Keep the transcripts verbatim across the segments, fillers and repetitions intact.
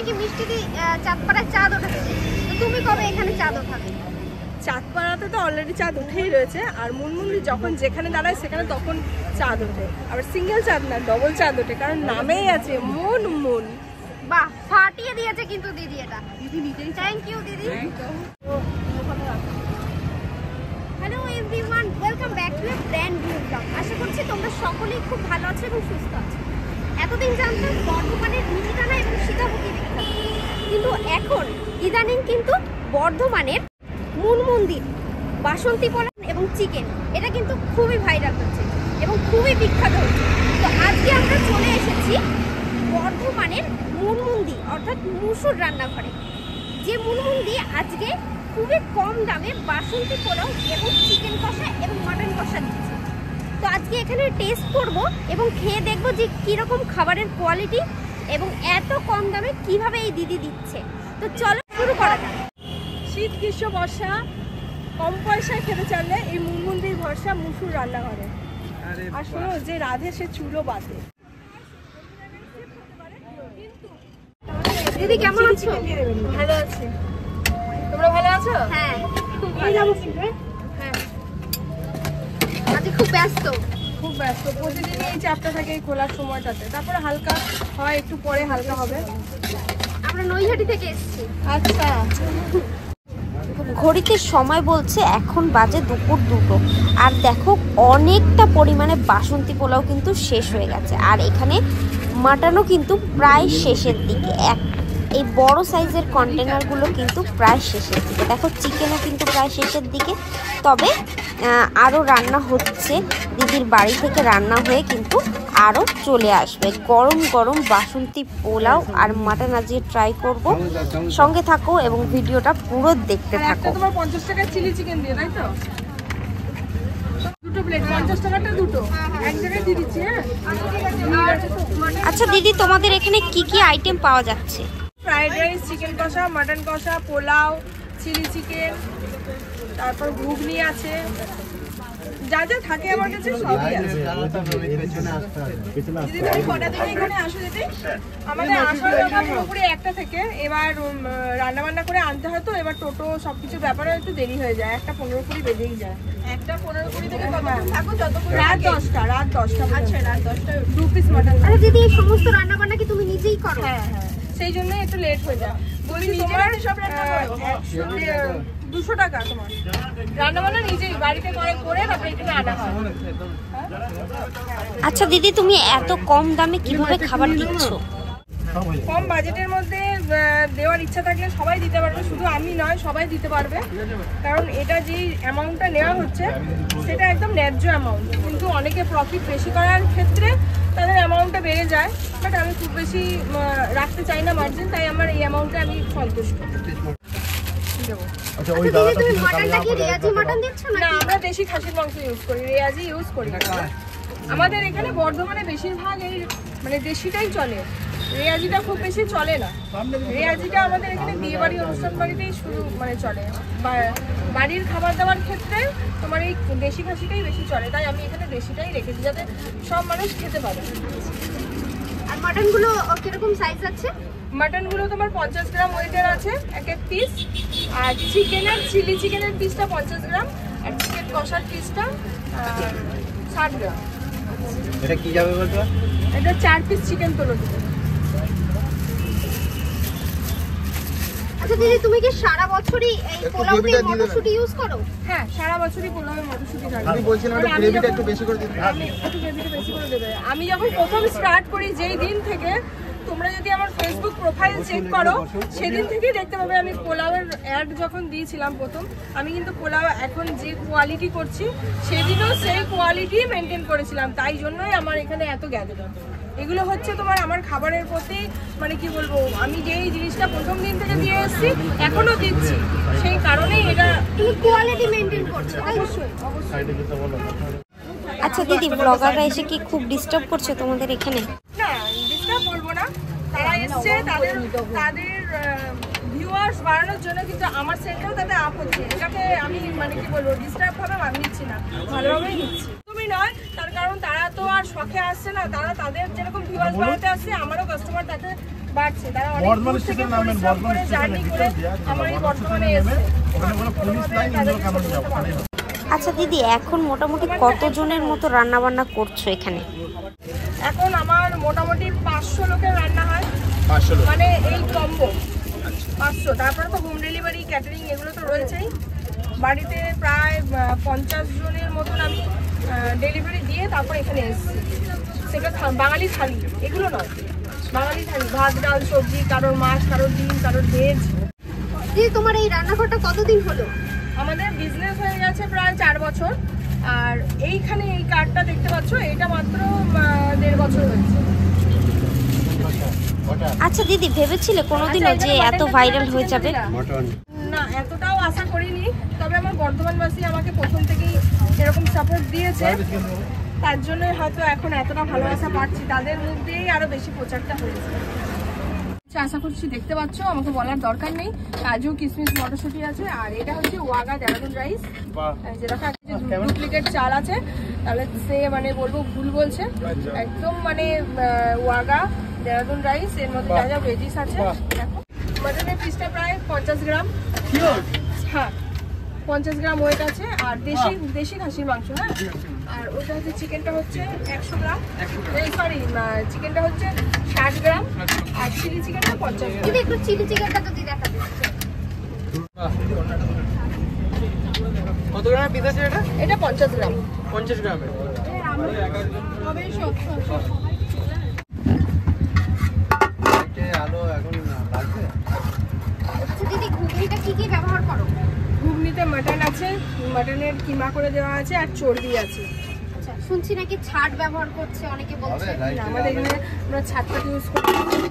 নাকি মিষ্টি দি চাঁদপাড়ায় চাঁদ ওঠাচ্ছে, তো তুমি কবে এখানে চাঁদ ওঠাবে? চাঁদপাড়াতে তো অলরেডি চাঁদ উঠেই রয়েছে, আর মুনমুনদি যখন যেখানে দাঁড়ায় সেখানে তখন চাঁদ ওঠে। আবার সিঙ্গেল চাঁদ না, ডবল চাঁদ ওঠে, কারণ নামেই আছে মুনমুন। বাহ, ফাটিয়ে দিয়েছে কিন্তু দিদি এটা। দিদি নিজেই। থ্যাংক ইউ দিদি। Hello everyone, welcome back to a brand new blog. আশা করছি তোমরা সকলেই খুব ভালো আছো এবং সুস্থ আছো। এতদিন জানতাম বর্ধমানের মিহিদানা এবং সীতাভোগী বিখ্যাত, কিন্তু এখন ইদানিং কিন্তু বর্ধমানের মুনমুনদি বাসন্তী পোলাও এবং চিকেন এটা কিন্তু খুবই ভাইরাল হচ্ছে এবং খুবই বিখ্যাত হচ্ছে। তো আজকে আমরা চলে এসেছি বর্ধমানের মুনমুনদি অর্থাৎ মুসুর রান্নাঘরে, যে মুনমুনদি আজকে খুবই কম দামে বাসন্তী পোলাও এবং চিকেন কষা এবং মাটন কষা দিচ্ছে। তো আজকে এখানে টেস্ট করব এবং খেয়ে দেখব যে কীরকম খাবারের কোয়ালিটি এবং এত কম দামে কিভাবে এই দিদি দিচ্ছে। তো চলো শুরু করা যাক। শীত গ্রীষ্ম বর্ষা কম পয়সায় খেতে চাইলে এই মুনমুনদির ভরসা মুসুর রান্নাঘরে। আর শোনো, যে রাধে সে চুলো বাঁধে। দিদি কেমন আছো? ভালো আছি, তোমরা ভালো আছো? হ্যাঁ খুব ভালো আছি। হ্যাঁ আজকে খুব ব্যস্ত খুব ব্যস্ত প্রতিদিন এই চাপটা থাকে এই খোলার সময়টাতে, তারপরে হালকা হয়, একটু পরে হালকা হবে। আমরা নৈহাটি থেকে এসেছি। আচ্ছা, ঘড়িতে সময় বলছে এখন বাজে দুপুর দুটো, আর দেখো অনেকটা পরিমাণে বাসন্তী পোলাও কিন্তু শেষ হয়ে গেছে, আর এখানে মাটনও কিন্তু প্রায় শেষের দিকে। এক এই বড় সাইজের কন্টেনারগুলো কিন্তু প্রায় শেষের দিকে। দেখো চিকেনও কিন্তু প্রায় শেষের দিকে, তবে আরও রান্না হচ্ছে, দিদির বাড়ি থেকে রান্না হয়ে কিন্তু আরও চলে আসবে। গরম গরম বাসন্তী পোলাও আর মাটন আজকে ট্রাই করব, সঙ্গে থাকো এবং ভিডিওটা পুরো দেখতে থাকো। তোমার পঞ্চাশ টাকা চিলি চিকেন দিয়ে, তাই তো? দুটো প্লেট পঞ্চাশ টাকাটা দুটো এক জায়গায় দিয়ে দিচ্ছি। হ্যাঁ আচ্ছা দিদি, তোমাদের এখানে কি কি আইটেম পাওয়া যাচ্ছে? ফ্রাইড রাইস, চিকেন কষা, মাটন কষা, পোলাও, চিলি চিকেন, তারপর ঘুগনি আছে, যা যা থাকে আমার কাছে সবই আছে। দিদি তুমি কটা থেকে এখানে আসো? দিদি আমাদের আসার কথা পুরোপুরি একটা থেকে, এবার রান্না বান্না করে আনতে হয়, তো এবার টোটো সবকিছুর ব্যাপারে একটু দেরি হয়ে যায়, একটা পনেরো কুড়ি বেজেই যায়। একটা পনেরো কুড়ি থেকে থাকো যতক্ষণ? রাত দশটা রাত দশটা আচ্ছা রাত দশটা দু পিস মাটন। আরে দিদি এই সমস্ত রান্না বান্না কি তুমি নিজেই করো? হ্যাঁ হ্যাঁ, সেই জন্যই একটু লেট হয়ে যায়। বলছি তোমার সব রান্না করো দুশো টাকা তোমার রান্না বান্না নিজেই বাড়িতে করে করে তারপরে এখানে আনা হয়। আচ্ছা দিদি, তুমি এত কম দামে কিভাবে খাবার দিচ্ছ? কম বাজেটের মধ্যে দেওয়ার ইচ্ছা থাকলে সবাই দিতে পারবে, শুধু আমি নয় সবাই দিতে পারবে, কারণ এটা যেই অ্যামাউন্টটা নেওয়া হচ্ছে সেটা একদম ন্যায্য অ্যামাউন্ট। কিন্তু অনেকে প্রফিট বেশি করার ক্ষেত্রে তাদের অ্যামাউন্টটা বেড়ে যায়, বাট আমি খুব বেশি রাখতে চাই না মার্জিন, তাই আমার এই অ্যামাউন্টে আমি সন্তুষ্ট। না, আমরা দেশি খাসির মাংস ইউজ করি, রেয়াজি ইউজ করি। আমাদের এখানে বর্ধমানে বেশিরভাগ এই মানে দেশিটাই চলে, রেয়াজিটা খুব বেশি চলে না। রেয়াজিটা আমাদের এখানে বিয়ে বাড়ি অনুষ্ঠান বাড়িতেই শুরু মানে চলে, বাড়ির খাবার দাবার ক্ষেত্রে তোমার এই দেশি খাসিটাই বেশি চলে, তাই আমি এখানে দেশিটাই রেখেছি যাতে সব মানুষ খেতে পারে। আর মাটনগুলো কিরকম সাইজ আছে? মাটনগুলো তোমার পঞ্চাশ গ্রাম ওয়েটের আছে এক এক পিস, আর চিকেনের চিলি চিকেনের পিসটা পঞ্চাশ গ্রাম, আর চিকেন কষার পিসটা ষাট গ্রাম। এটা কি যাবে বলতো? এটা চার পিস চিকেন তোলো দিতে। আচ্ছা দিদি, তুমি কি সারা বছরই এই পোলাওতে মটরশুঁটি ইউজ করো? হ্যাঁ, সারা বছরই পোলাওয়ে মটরশুঁটি থাকে। আমি বলছিলাম একটু গ্রেভিটা একটু বেশি করে দিতে। আমি একটু গ্রেভিটা বেশি করে দেবে। আমি যখন প্রথম স্টার্ট করি যেই দিন থেকে, তোমরা যদি আমার ফেসবুক প্রোফাইল চেক করো সেদিন থেকেই দেখতে পাবে আমি পোলাওয়ের অ্যাড যখন দিয়েছিলাম প্রথম, আমি কিন্তু পোলাও এখন যে কোয়ালিটি করছি সেদিনও সেই কোয়ালিটি মেনটেন করেছিলাম, তাই জন্যই আমার এখানে এত গ্যাদে। এগুলো হচ্ছে তোমার আমার খাবারের প্রতি মানে কি বলবো, আমি যেই জিনিসটা প্রথম দিন থেকে দিয়ে এসেছি এখনো দিচ্ছি, সেই কারণেই এটা তুমি কোয়ালিটি মেনটেন করছো। অবশ্যই অবশ্যই। আচ্ছা দিদি, ব্লগাররা এসে কি খুব ডিস্টার্ব করছে তোমাদের এখানে? না, ডিস্টার্ব বলবো না, তারা এসছে তাদের তাদের ভিউয়ার্স বাড়ানোর জন্য, কিন্তু আমার সেন্টারও তাতে আপ হচ্ছে, এটাকে আমি মানে কি বলবো ডিস্টার্ব ভাবে আমি নিচ্ছি না, ভালোভাবেই নিচ্ছি। তুমি নয়, তার কারণ তারা তো আর শখে আসছে না, তারা তাদের যেরকম ভিউয়ার্স বাড়াতে আসছে, আমারও কাস্টমার তাতে বাড়ছে, তারা অনেক দূর থেকে পরিশ্রম করে জার্নি করে আমার এই বর্ধমানে এসেছে। আচ্ছা দিদি, এখন মোটামুটি কতজনের মতো রান্না বান্না করছো এখানে? এখন আমার মোটামুটি পাঁচশো লোকের রান্না হয়, পাঁচশো লোক। মানে এই কম্বো পাঁচশো। তারপরে তো হোম ডেলিভারি, ক্যাটারিং এগুলো তো রয়েছেই। বাড়িতে প্রায় আহ, পঞ্চাশ জনের মতন আমি ডেলিভারি দিয়ে তারপর এখানে এসেছি। সেটা থা- বাঙালি থালি, এগুলো নয়, বাঙালি থালি, ভাত ডাল সবজি, কারোর মাছ, কারোর ডিম, কারোর ভেজ। দিদি তোমার এই রান্নাঘরটা কতদিন হলো? আমাদের বিজনেস হয়ে গেছে প্রায় চার বছর। আর এইখানে এই কার্ডটা দেখতে পাচ্ছ, এটা মাত্র আহ, দেড় বছর হয়েছে। আচ্ছা দিদি, ভেবেছিলে কোনোদিনও আচ্ছা, যে এখানে এত mutton ভাইরাল টা হয়ে যাবে? ছিল না? মটন না, এতটাও আশা করিনি। তবে আমার বর্ধমানবাসী আমাকে প্রথম থেকেই এরকম সাপোর্ট দিয়েছে, তার জন্য হয়তো এখন এতটা ভালোবাসা পাচ্ছি, তাদের মুখ দিয়েই আরো বেশি প্রচারটা হয়েছে। আচ্ছা, আশা করছি দেখতে পাচ্ছ, আমাকে বলার দরকার নেই। কাজু, কিশমিশ, মটরশুঁটি আছে। আর এটা হচ্ছে ওয়াগা দেরাদুন রাইস, যেরকম একটা ডুপ্লিকেট চাল আছে, তাহলে সে মানে বলবো ভুল বলছে। একদম মানে আহ, ওয়াগা দেরাদুন রাইস, এর মধ্যে যা যা ভেজিস আছে দেখো। মটনের পিসটা প্রায় পঞ্চাশ গ্রাম, হ্যাঁ পঞ্চাশ গ্রাম ওয়েট আছে। আর দেশি দেশি খাসির মাংস, হ্যাঁ। আর ওটা হচ্ছে চিকেনটা হচ্ছে একশো গ্রাম, সরি চিকেনটা হচ্ছে ষাট গ্রাম, আর চিলি চিকেনটা পঞ্চাশ গ্রাম। দিদি একটু চিলি চিকেনটা যদি দেখাতে। কত গ্রামের পিস আছে এটা? এটা পঞ্চাশ গ্রাম। পঞ্চাশ গ্রামের। তবে সত্তর। আলো এখন লাগবে। আচ্ছা দিদি, ঘুগনিটা কি কি ব্যবহার করো? ঘুগনিতে মাটন আছে, মাটনের কিমা করে দেওয়া আছে, আর চর্বি আছে। আচ্ছা, শুনছি নাকি ছাট ব্যবহার করছে, অনেকে বলছে। হবে, right, না, আমাদের এখানে আমরা ছাটটা ইউজ করি।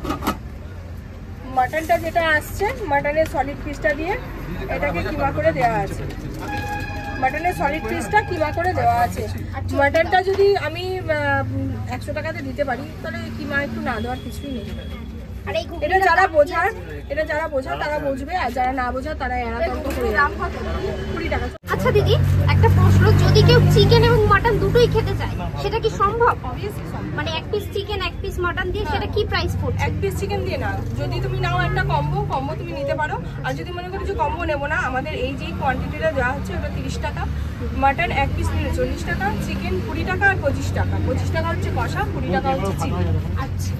মাটনটা যেটা আসছে, মাটনের সলিড পিসটা দিয়ে এটাকে কিমা করে দেওয়া আছে। মাটনের সলিড পিসটা কিমা করে দেওয়া আছে। মাটনটা যদি আমি একশো টাকাতে দিতে পারি, তাহলে কিমা একটু না দেওয়ার কিছুই নেই। আর এই এটা যারা বোঝার এটা যারা বোঝার তারা বুঝবে, আর যারা না বোঝার তারা এরা তর্ক করে দাম যাবে। কত? কুড়ি টাকা। আচ্ছা দিদি, একটা প্রশ্ন, যদি কেউ চিকেন এবং মাটন দুটোই খেতে চায়, সেটা কি সম্ভব? মানে এক পিস চিকেন এক পিস মাটন দিয়ে সেটা কি প্রাইস পড়ছে? এক পিস চিকেন দিয়ে না, যদি তুমি নাও একটা কম্বো কম্বো তুমি নিতে পারো। আর যদি মনে করো যে কম্বো নেবো না, আমাদের এই যে কোয়ান্টিটিটা দেওয়া হচ্ছে ওটা তিরিশ টাকা, মাটন এক পিস নিলে চল্লিশ টাকা, চিকেন কুড়ি টাকা, আর পঁচিশ টাকা। পঁচিশ টাকা হচ্ছে কষা, কুড়ি টাকা হচ্ছে চিকেন। আচ্ছা,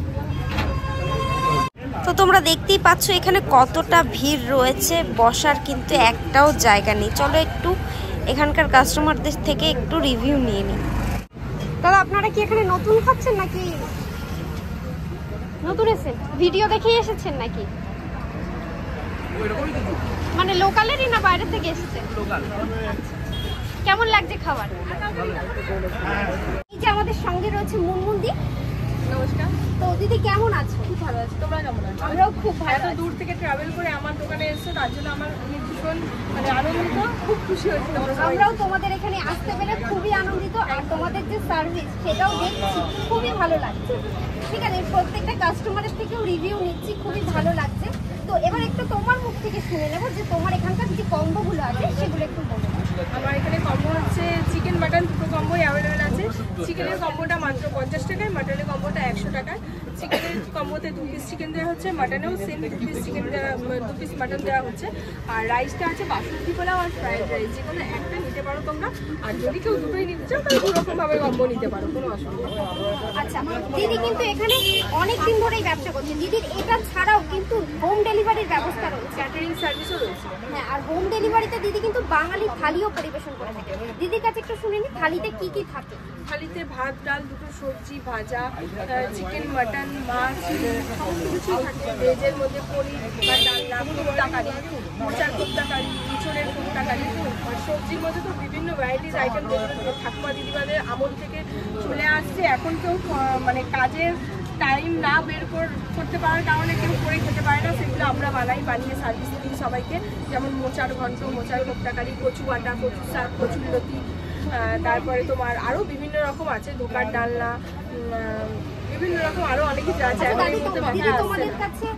তো তোমরা দেখতেই পাচ্ছ এখানে কতটা ভিড় রয়েছে, বসার কিন্তু একটাও জায়গা নেই। চলো একটু এখানকার কাস্টমারদের থেকে একটু রিভিউ নিয়ে নিই। দাদা আপনারা কি এখানে নতুন খাচ্ছেন নাকি নতুন এসেছেন? ভিডিও দেখেই এসেছেন নাকি? মানে লোকালেরই না বাইরে থেকে এসেছেন? কেমন লাগছে খাবার? এই যে আমাদের সঙ্গে রয়েছে মুনমুন্দি। নমস্কার। তো দিদি কেমন আছো? খুব ভালো আছে, তোমরা কেমন আছো? আমরাও খুব ভালো এত আছি। দূর থেকে ট্রাভেল করে আমার দোকানে এসেছো, তার জন্য আমার ভীষণ মানে আনন্দিত, খুব খুশি হয়েছে। তোমরা সবাই আমরাও তোমাদের এখানে আসতে পেরে খুবই আনন্দিত, আর তোমাদের যে সার্ভিস সেটাও দেখছি খুবই ভালো লাগছে। ঠিক আছে, প্রত্যেকটা কাস্টমারের থেকেও রিভিউ নিচ্ছি, খুবই ভালো লাগছে। তো এবার একটু তোমার মুখ থেকে শুনে নেবো যে তোমার এখানকার যে কম্বোগুলো আছে সেগুলো একটু বলো। আমার এখানে কম্বো হচ্ছে চিকেন মাটন দুটো কম্বোই অ্যাভেলেবেল আছে। চিকেনের কম্বোটা মাত্র পঞ্চাশ টাকায়, মাটনের কম্বোটা একশো টাকায়। চিকেনের কম্বোতে দু পিস চিকেন দেওয়া হচ্ছে, মাটনেও সেম দু পিস চিকেন দেওয়া দু পিস মাটন দেওয়া হচ্ছে। আর রাইসটা আছে বাসমতি পোলাও আর ফ্রাইড রাইস, যে কোনো একটা নিতে পারো তোমরা। আর যদি কেউ দুটোই নিতে চাও তাহলে দুরকমভাবে কম্বো নিতে পারো, কোনো অসুবিধা নেই। আচ্ছা, দিদি কিন্তু এখানে অনেক দিন ধরেই ব্যবসা করছে। দিদির এটা ছাড়াও কিন্তু হোম ডেলিভারির ব্যবস্থা রয়েছে, ক্যাটারিং সার্ভিসও রয়েছে। হ্যাঁ। আর হোম ডেলিভারিতে দিদি কিন্তু বাঙালি থালিও পরিবেশন করে থাকে। দিদির কাছে একটু শুনে নি থালিতে কি কি থাকে। থালিতে ভাত ডাল দুটো সবজি ভাজা, চিকেন মাটন মাছ সমস্ত কিছুই থাকে। ভেজের মধ্যে পনির বা ডালনা, কোপ্তা কারি, মোচার কোপ্তা কারি, ইঁচড়ের কোপ্তা কারি। আর সবজির মধ্যে তো বিভিন্ন ভ্যারাইটিস আইটেম যেগুলো ঠাকুমা দিদিমাদের আমল থেকে চলে আসছে। এখন কেউ আহ, মানে কাজের টাইম না বের কর- করতে পারার কারণে কেউ করে খেতে পারে না, সেগুলো আমরা বানাই, বানিয়ে সার্ভিস দিই সবাইকে। যেমন মোচার ঘন্ট, মোচার কোপ্তা কারি, কচু বাটা, কচু শাক, কচুর লতি, আহ, তারপরে তোমার আরও বিভিন্ন রকম আছে, ধোকার ডালনা, উম, আহ, বিভিন্ন রকম আরও অনেক কিছু আছে। আচ্ছা, এখন দাদি এই মুহূর্তে তো- দিদি মাথায় আসছে তোমাদের না। কাছে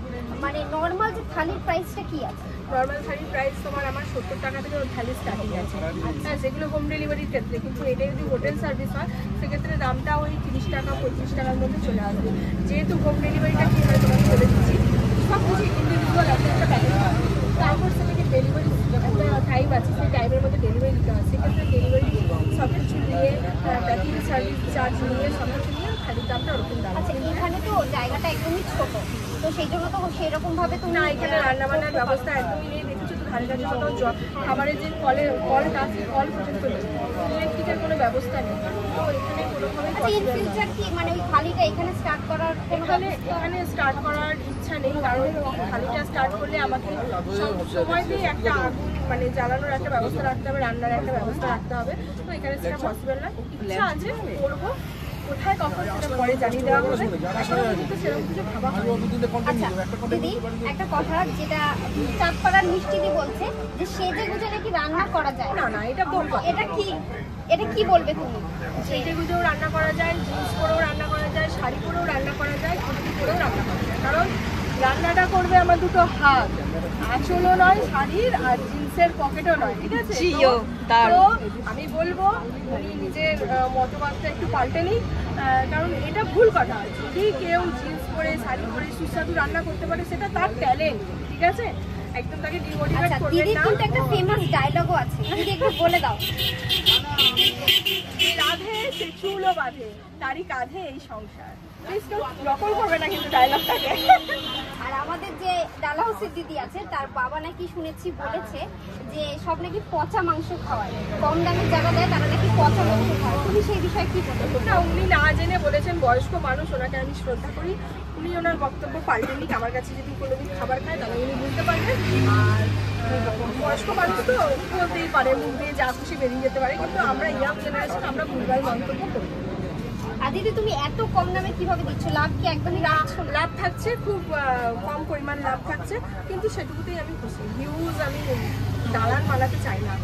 মানে নর্মাল যে থালির প্রাইসটা কি আছে? নর্মাল থালির প্রাইস তোমার আমার সত্তর টাকা থেকে থালি স্টার্টিং আছে, হ্যাঁ যেগুলো হোম ডেলিভারির ক্ষেত্রে। কিন্তু এটা যদি হোটেল সার্ভিস হয় সেক্ষেত্রে দামটা ওই তিরিশ টাকা পঁয়ত্রিশ টাকার মধ্যে চলে আসবে। যেহেতু হোম ডেলিভারিটা কী হয় তোমাকে বলে দিচ্ছি, সব কিছু ইন্ডিভিজুয়াল একটা একটা প্যাকেজ, তারপর সেটাকে ডেলিভারি একটা টাইম আছে, সেই টাইমের মধ্যে ডেলিভারি দিতে হয়। সেক্ষেত্রে ডেলিভারি সব কিছু নিয়ে প্যাকিং সার্ভিস চার্জ নিয়ে সব কিছু নিয়ে থালির দামটা ওরকম দাম। আচ্ছা এখানে তো জায়গাটা একদমই ছোট, তো সেই জন্য তো সেরকম ভাবে তুমি না এখানে রান্নাবান্নার ব্যবস্থা একদমই নেই। দেখেছো তো ধারে কাছে কোথাও জল খাবারের যে কলের কলটা সেই কল পর্যন্ত নেই, ইলেকট্রিকের কোনো ব্যবস্থা নেই। তো এখানে কোনোভাবেই আচ্ছা ইন ফিউচার কি মানে ওই থালিটা এখানে স্টার্ট করার কোনো এখানে এখানে স্টার্ট করার ইচ্ছা নেই, কারণ থালিটা স্টার্ট করলে আমাকে সব সময়তেই একটা আগুন মানে জ্বালানোর একটা ব্যবস্থা রাখতে হবে, রান্নার একটা ব্যবস্থা রাখতে হবে। তো এখানে সেটা পসিবল না। ইচ্ছা আছে করবো, কোথায় কখন সেটা পরে জানিয়ে দেওয়া হবে, এখনো কিন্তু সেরকম কিছু ভাবা হয়নি। আচ্ছা দিদি একটা কথা, যেটা চাঁদপাড়ার মিষ্টিদি বলছে যে সেজে গুজে নাকি রান্না করা যায়। না না এটা ভুল কথা। এটা কি এটা কি বলবে তুমি? সেজে গুজেও রান্না করা যায়, জিন্স পরেও রান্না করা যায়, শাড়ি পরেও রান্না করা যায়, কুর্তি পরেও রান্না করা যায়। কারণ রান্নাটা করবে আমার দুটো হাত, আঁচলও নয় শাড়ির আর জিন্সের পকেটও নয়, ঠিক আছে? তো আমি বলবো উনি নিজের মতবাদটা একটু পাল্টে নিই, কারণ এটা ভুল কথা। যদি কেউ জিন্স পরে শাড়ি পরে সুস্বাদু রান্না করতে পারে সেটা তার ট্যালেন্ট, ঠিক আছে? একদম তাকে ডিমোটিভেট আচ্ছা করবেন দিদির না। কিন্তু একটা ফেমাস ডায়লগও আছে, দিদি একটু বলে দাও। রাধে সে চুলও বাঁধে, তারই কাঁধে এই সংসার। প্লিজ কেউ নকল করবে না কিন্তু ডায়লগটাকে। আর আমাদের যে ডালাহাউসের দিদি আছে তার বাবা নাকি শুনেছি বলেছে যে সব নাকি পচা মাংস খাওয়ায়, কম দামে যারা দেয় তারা নাকি পচা মাংস খাওয়ায়। তুমি সেই বিষয়ে কি বলছো? না উনি না জেনে বলেছেন, বয়স্ক মানুষ, ওনাকে আমি শ্রদ্ধা করি, উনি ওনার বক্তব্য পাল্টে নিক। আমার কাছে যদি কোনোদিন খাবার খায় তাহলে উনি বুঝতে পারবেন। আর বয়স্ক মানুষ তো বলতেই পারে, মুখ দিয়ে যা খুশি বেরিয়ে যেতে পারে, কিন্তু আমরা ইয়াং জেনারেশন আমরা ভুলভাল মন্তব্য করি। আর দিদি তুমি এত কম দামে কিভাবে দিচ্ছ? লাভ কি একদমই লাভ? লাভ থাকছে, খুব কম পরিমাণ লাভ থাকছে, কিন্তু সেটুকুতেই আমি খুশি। ভিউজ আমি দালান মালাতে চাই না।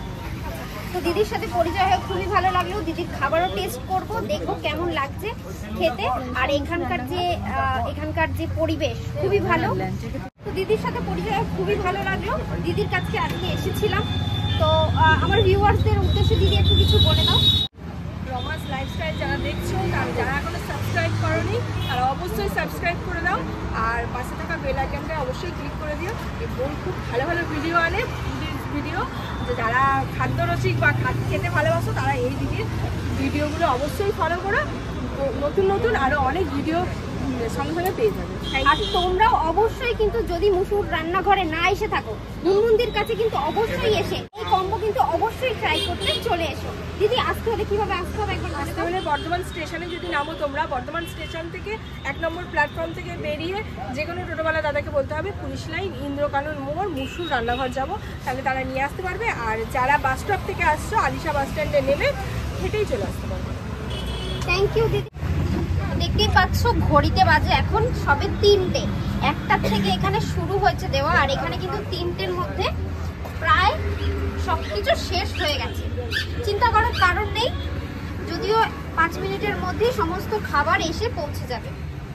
তো দিদির সাথে পরিচয় হয়ে খুবই ভালো লাগলো। দিদির খাবারও টেস্ট করব, দেখবো কেমন লাগছে খেতে। আর এখানকার যে এখানকার যে পরিবেশ খুবই ভালো। তো দিদির সাথে পরিচয় হয়ে খুবই ভালো লাগলো। দিদির কাছে আজকে এসেছিলাম, তো আমার ভিউয়ার্সদের উদ্দেশ্যে দিদি একটু কিছু বলে দাও। রমাস লাইফস্টাইল যারা দেখছো, তারা যারা এখনো সাবস্ক্রাইব করোনি তারা অবশ্যই সাবস্ক্রাইব করে দাও, আর পাশে থাকা বেল আইকনটা অবশ্যই ক্লিক করে দিও। এবং খুব ভালো ভালো ভিডিও আনে, ভিডিও যে যারা খাদ্যরসিক বা খেতে ভালোবাসো তারা এই দিদির ভিডিওগুলো অবশ্যই ফলো করো। নতুন নতুন আরও অনেক ভিডিও সঙ্গে সঙ্গে পেয়ে যাবে। আর তোমরাও অবশ্যই কিন্তু যদি মুসুর রান্নাঘরে না এসে থাকো, মুনমুন্দির কাছে কিন্তু অবশ্যই এসে এই কম্বো কিন্তু অবশ্যই ট্রাই করতে চলে এসো। দিদি আসতে হলে কিভাবে আসতে হবে একবার বলে দাও। তাহলে বর্ধমান স্টেশনে যদি নামো তোমরা, বর্ধমান স্টেশন থেকে এক নম্বর প্ল্যাটফর্ম থেকে বেরিয়ে যে কোনো টোটোওয়ালা দাদাকে বলতে হবে পুলিশ লাইন ইন্দ্রকানন মোড় মুসুর রান্নাঘর যাবো, তাহলে তারা নিয়ে আসতে পারবে। আর যারা বাস স্টপ থেকে আসছো আলিশা বাস স্ট্যান্ডে নেমে হেঁটেই চলে আসতে পারবে। থ্যাংক ইউ দিদি। দেখতেই পাচ্ছ ঘড়িতে বাজে এখন সবে তিনটে, একটার থেকে এখানে শুরু হয়েছে দেওয়া, আর এখানে কিন্তু তিনটের মধ্যে প্রায় সবকিছু শেষ হয়ে গেছে। চিন্তা করার কারণ নেই, যদিও পাঁচ মিনিটের মধ্যে সমস্ত খাবার এসে পৌঁছে যাবে।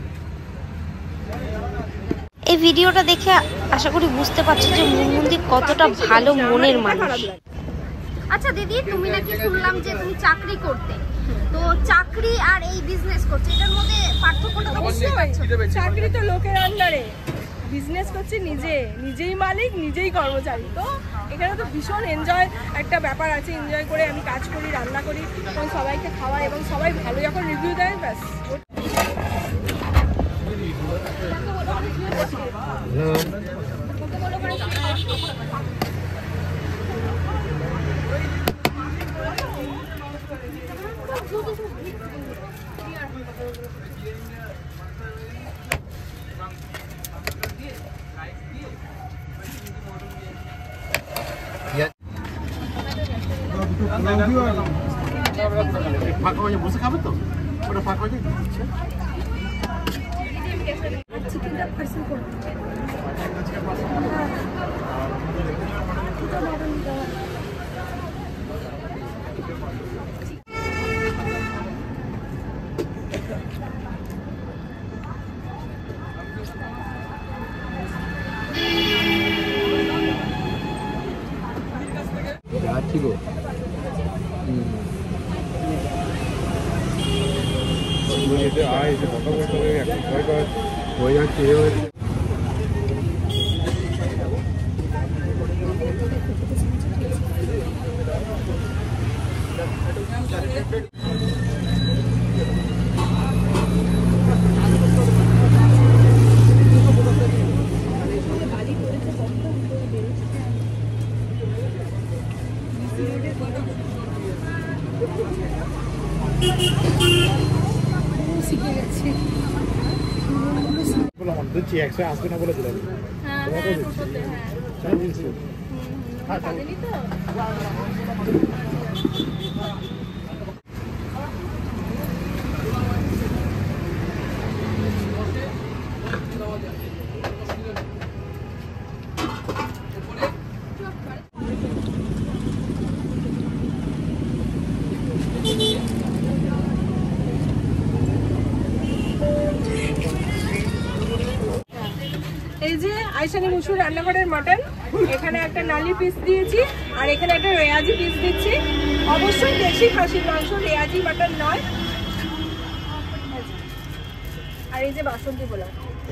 এই ভিডিওটা দেখে আশা করি বুঝতে পারছো যে মুনমুন্দি কতটা ভালো মনের মানুষ। আচ্ছা দিদি, তুমি নাকি শুনলাম যে তুমি চাকরি করতে, তো চাকরি আর এই বিজনেস করছে, এটার মধ্যে পার্থক্যটা তো বুঝতে পারছো? চাকরি তো লোকের আন্ডারে, বিজনেস করছি নিজে, নিজেই মালিক নিজেই কর্মচারী। তো এখানে তো ভীষণ এনজয় একটা ব্যাপার আছে, এনজয় করে আমি কাজ করি, রান্না করি এবং সবাইকে খাওয়াই, এবং সবাই ভালো যখন রিভিউ দেয় ব্যাস। ফাঁকা হয়ে বসে খাবে তো, ওটা ফাঁকা হয়ে চিকেনটা পার্সেল করবো। যাচ্ছি গো আয় এসে কথা বলতে হবে এখন ভয় পাওয়া হয়ে যাচ্ছে দিচ্ছি একশো আসবে না বলে দিলাম এই যে আইসানি মুসুর রান্নাঘরের মাটন, এখানে একটা নালি পিস দিয়েছি আর এখানে একটা রেয়াজি পিস দিচ্ছি। অবশ্যই দেশি খাসির মাংস, রেয়াজি মাটন নয়। আর এই যে বাসন্তী পোলাও।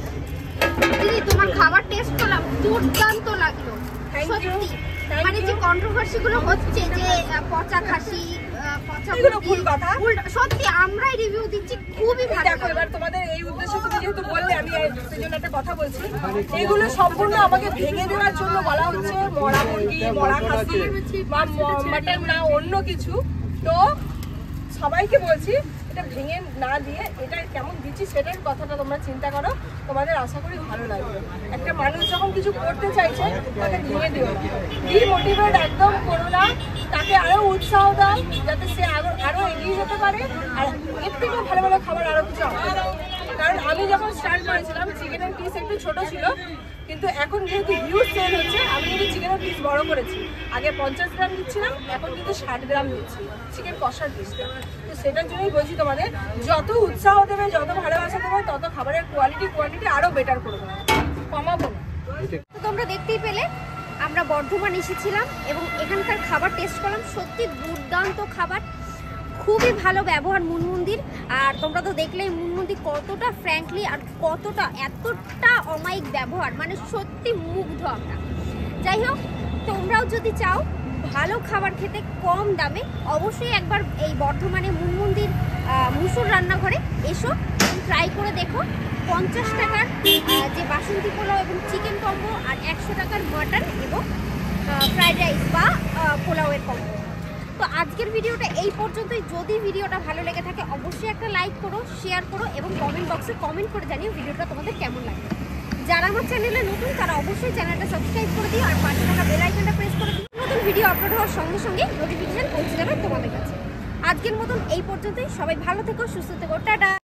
দিদি তোমার খাবার টেস্ট করলাম, দুর্দান্ত লাগলো সত্যি। মানে যে কন্ট্রোভার্সি গুলো হচ্ছে যে পচা খাসি, পচা এগুলো ভুল কথা। সত্যি আমরাই রিভিউ দিচ্ছি, খুবই ভালো। দেখো এবার তোমাদের এই উদ্দেশ্যে তুমি যেহেতু বললে, আমি সেই জন্য একটা কথা বলছি। এগুলো সম্পূর্ণ আমাকে ভেঙে দেওয়ার জন্য বলা হচ্ছে, মরা মুরগি, মরা খাসি বা মাটন না অন্য কিছু। তো সবাইকে বলছি এটা ভেঙে না দিয়ে এটা কেমন দিচ্ছি সেটার কথাটা তোমরা চিন্তা করো, তোমাদের আশা করি ভালো লাগবে। একটা মানুষ যখন কিছু করতে চাইছে তাকে ভেঙে দিও না, ডিমোটিভেট একদম করো না, তাকে আরো উৎসাহ দাও যাতে সে আরো আরো এগিয়ে যেতে পারে আর এর থেকেও ভালো ভালো খাবার আরো কিছু আনতে পারে। কারণ আমি যখন স্টার্ট করেছিলাম চিকেনের পিস একটু ছোট ছিল, কিন্তু এখন যেহেতু হিউজ সেল হচ্ছে আমি কিন্তু চিকেনের পিস বড় করেছি। আগে পঞ্চাশ গ্রাম দিচ্ছিলাম, এখন কিন্তু ষাট গ্রাম দিচ্ছি চিকেন কষার পিসটা। তো সেটার জন্যই বলছি তোমাদের, যত উৎসাহ দেবে, যত ভালোবাসা দেবে, তত খাবারের কোয়ালিটি কোয়ান্টিটি আরও বেটার করবে, কমাবো না। তো তোমরা দেখতেই পেলে আমরা বর্ধমান এসেছিলাম এবং এখানকার খাবার টেস্ট করলাম। সত্যি দুর্দান্ত খাবার, খুবই ভালো ব্যবহার মুনমুন্দির। আর তোমরা তো দেখলেই মুনমুন্দি কতটা ফ্র্যাঙ্কলি আর কতটা এতটা অমায়িক ব্যবহার, মানে সত্যি মুগ্ধ আমরা। যাই হোক, তোমরাও যদি চাও ভালো খাবার খেতে কম দামে, অবশ্যই একবার এই বর্ধমানে মুনমুন্দির মুসুর রান্নাঘরে এসো, ট্রাই করে দেখো। পঞ্চাশ টাকার যে বাসন্তী পোলাও এবং চিকেন কম্বো আর একশো টাকার মাটন এবং ফ্রাইড রাইস বা পোলাওয়ের কম্বো। তো আজকের ভিডিওটা এই পর্যন্তই। যদি ভিডিওটা ভালো লেগে থাকে অবশ্যই একটা লাইক করো, শেয়ার করো এবং কমেন্ট বক্সে কমেন্ট করে জানিও ভিডিওটা তোমাদের কেমন লাগে। যারা আমার চ্যানেলে নতুন তারা অবশ্যই চ্যানেলটা সাবস্ক্রাইব করে দিও আর পাশে থাকা বেল আইকনটা প্রেস করে দিও। নতুন ভিডিও আপলোড হওয়ার সঙ্গে সঙ্গে নোটিফিকেশন পৌঁছে যাবে তোমাদের কাছে। আজকের মতন এই পর্যন্তই। সবাই ভালো থেকো, সুস্থ থেকো, টাটা।